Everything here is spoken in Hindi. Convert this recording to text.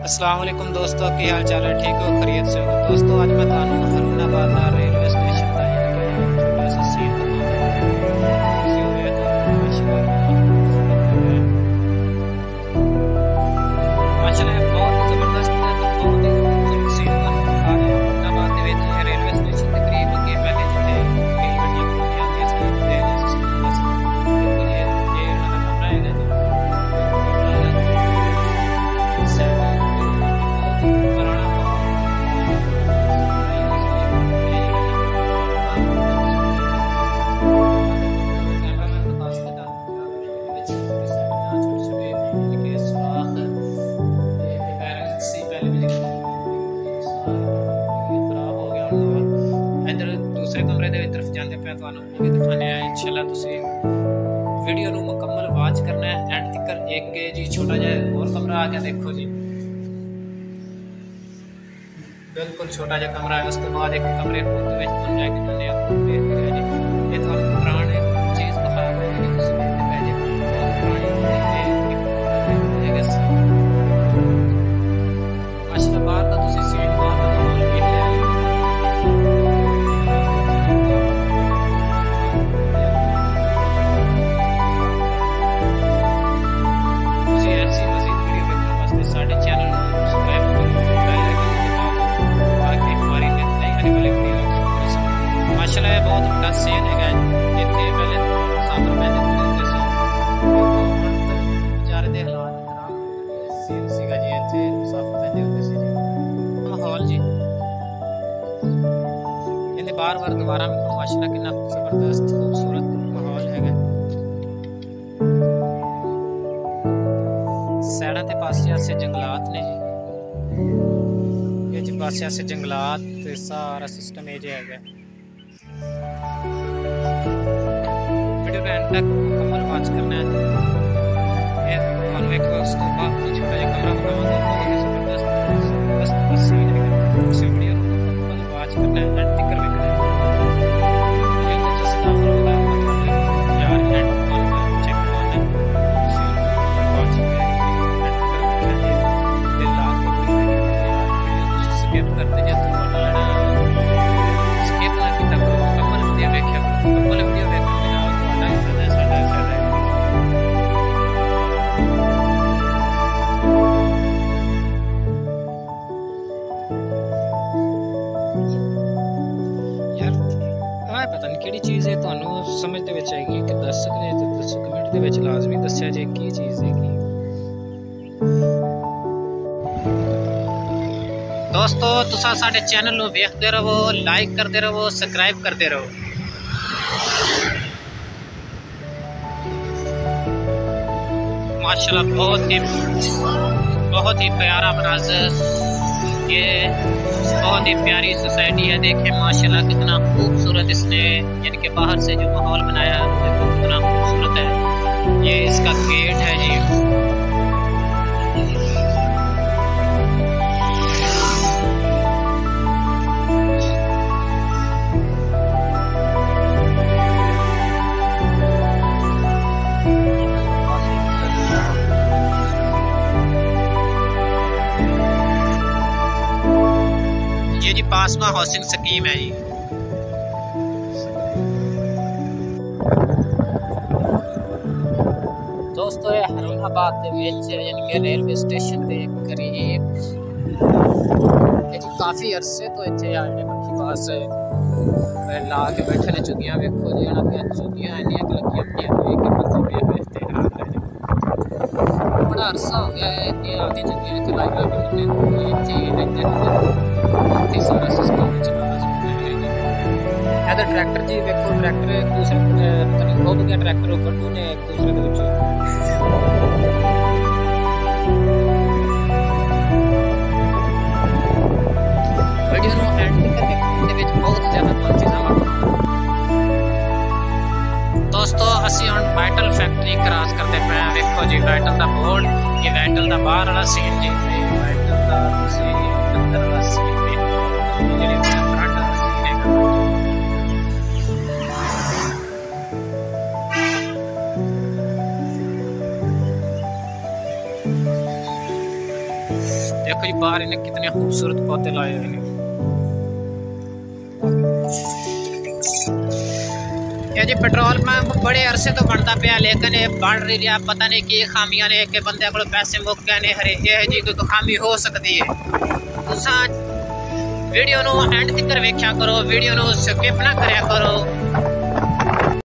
अस्सलाम वालेकुम दोस्तों, की हाल चाल है? ठीक हो? खैरियत से हो दोस्तों? आज मैं थानू हरुणाबाद रेलवे स्टेशन का छोटा सा सीन माशाल्लाह बहुत जबरदस्त है। तो बहुत ही खूबसूरत सीन हरुणाबाद रेलवे स्टेशन के करीब के पहले जिथे रेल गड्डियां आती है वीडियो ਨੂੰ मुकम्मल वाच करना है एंड तक। एक जी छोटा जिहा और कमरा आ गया, देखो जी बिल्कुल छोटा जिहा कमरा है। उसके बाद एक कमरे को जाके जाने ये तो पुराने चीज दिखा रहे हैं माशाल्लाह। बाहर का तुसी सीन बाहर का माहौल भी है। साढ़े चैनल सब्सक्राइब करो, बेल आइकन दबाओ ताकि हमारी नई आने वाली वीडियो माशाल्लाह बहुत बड़ा सीन है। जिथे पहले सामने मैं देखते सी बेचारे दे हालात खराब सीन सीगा जी। इथे मुसाफिर पैंदे होंदे सी जी। माहौल जी इन्हें बार-बार दोबारा में माशाल्लाह कितना जबरदस्त खूबसूरत माहौल है। सैडा ते पासे आसे जंगलात ने जी, ये जी पासे आसे जंगलात ते सारा सिस्टम ये है। वीडियो का एंड तक मुकम्मल वॉच करना है। ये मान लो उसके बाद छोटा जिहा कमरा बनाऊंगा, बहुत ही जबरदस्त सीन है। उसे वीडियो को मुकम्मल वॉच करना है, एंड तक देखना है। ये जैसे दाखिल होगा मतलब यार एंड कॉल में चेक करना है वॉच करते जाते स्किप ना किया करो, मुकम्मल वीडियो देखा करो। मुकम्मल वीडियो देखने के बाद तुम्हारा ही फायदा है, साडा ही फायदा है। यार आह पता नहीं किहड़ी चीज़ है तुहानू समझ दे विच आएगी कि दस सकदे ते दसो कमेंट दे विच लाजमी दस्सिया जे की चीज़ है की। दोस्तों तुसा साडे चैनल नू वेखते रहो, लाइक करते रहो, सब्सक्राइब करते रहो। माशाल्लाह बहुत ही प्यारा मनाज़र, ये बहुत ही प्यारी सोसाइटी है। देखें माशाल्लाह कितना खूबसूरत इसने यानी कि बाहर से जो माहौल बनाया है देखो कितना खूबसूरत है। ये इसका गेट है जी। ये जी पासमा हाउसिंग स्कीम है जी। दोस्तों ये हरुणाबाद यानी कि रेलवे स्टेशन के करीब जी काफ़ी अरसे तो इतने आने पक्षी पास ला के बैठे ने चुगियां वेखो जी। चुगियां इन्नियां लगियां बड़ा अरसा हो गया है कि आगे चुगियां चलाई सारा सिस्टम चलाना सकते हैं। इधर ट्रैक्टर जी वेखो, ट्रैक्टर एक दूसरे पता नहीं खो गया ट्रैक्टर कट्टू ने एक दूसरे के वीडियो नो एंड करके बहुत ज़्यादा चीज़ां दोस्तों असी हम वाइटल फैक्ट्री क्रॉस करते पे हैं। देखो जी वाइटल का बोर्ड, ये वाइटल का बाहर वाला सीन जी, वाइटल का अंदर वाला सीन जी फ्रंट वाला सीन है। देखो जी बाहर इन्हें कितने खूबसूरत पौधे लाए हैं। ये जी पेट्रोल पंप बड़े अरसे तो बनता पाया, लेकिन ये बन रही है पता नहीं की खामियां ने कि बंदे को पैसे मुक गए ने। हरे ये जी कोई खामी हो सकती है। तुसा वीडियो नु एंड तक वेख्या करो, वीडियो नु स्किप ना करया करो।